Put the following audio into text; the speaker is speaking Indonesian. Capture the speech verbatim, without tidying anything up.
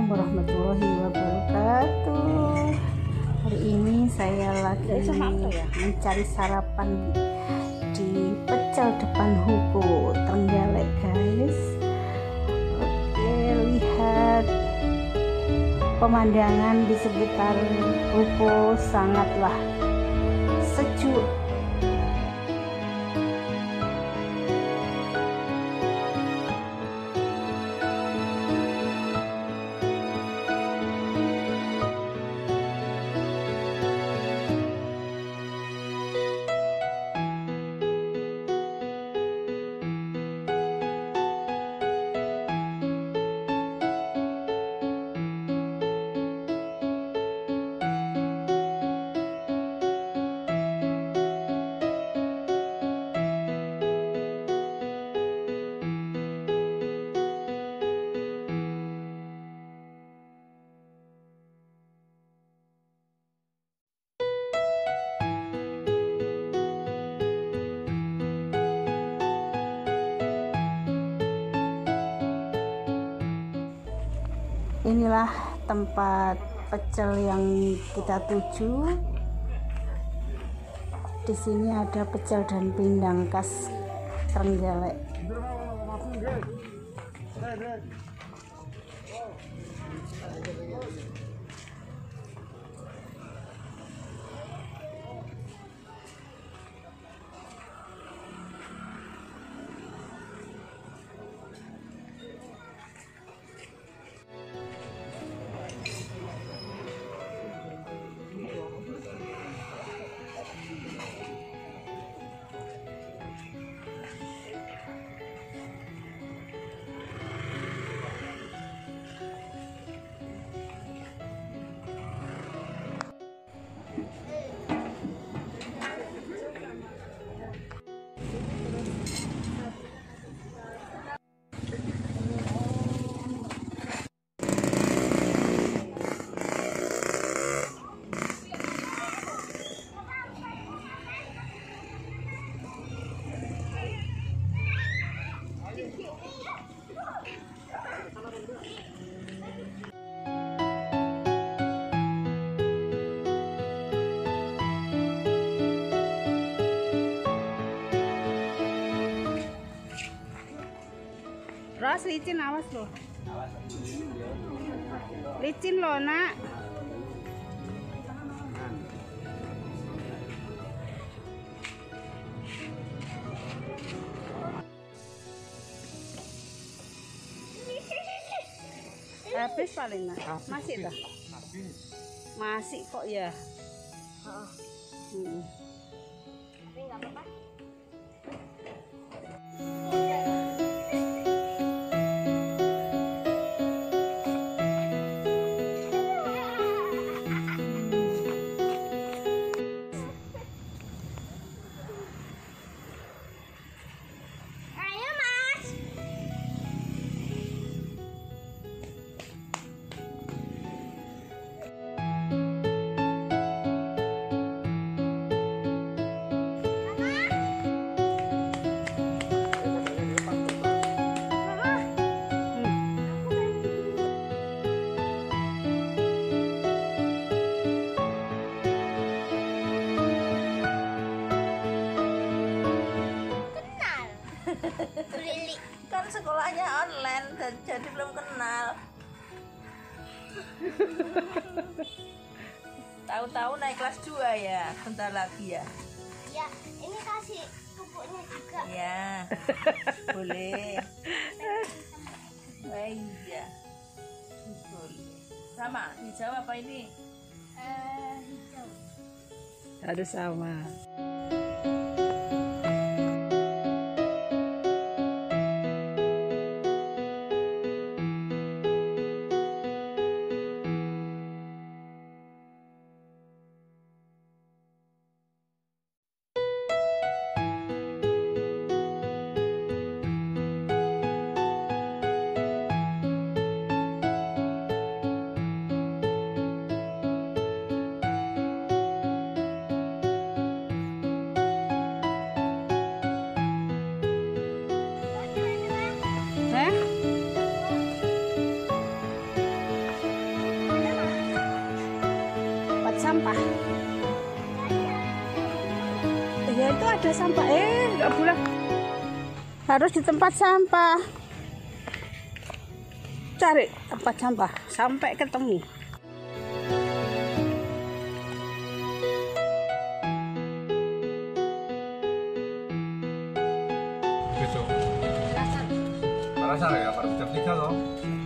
Assalamualaikum warahmatullahi wabarakatuh. Hari ini saya lagi mencari sarapan di pecel depan Huko Trenggalek, guys. Oke, lihat pemandangan di sekitar Huko sangatlah sejuk. Inilah tempat pecel yang kita tuju. Di sini ada pecel dan pindang khas Trenggalek. Ros, licin, awas loh. Licin loh, nak. Habis paling, nak. Masih dah. Masih kok ya. Hmm. Tapi nggak apa-apa. Kan sekolahnya online dan jadi belum kenal. Tahu-tahu naik kelas dua ya, bentar lagi ya. Ya, ini kasih pupuknya juga. Ya, boleh. Oh, iya, boleh. Sama hijau apa ini? Eh, hijau. Harus sama. ada sampah. Eh, nggak boleh. Harus di tempat sampah. Cari tempat sampah sampai ketemu. Besok. Rasa ya, pada jam tiga loh.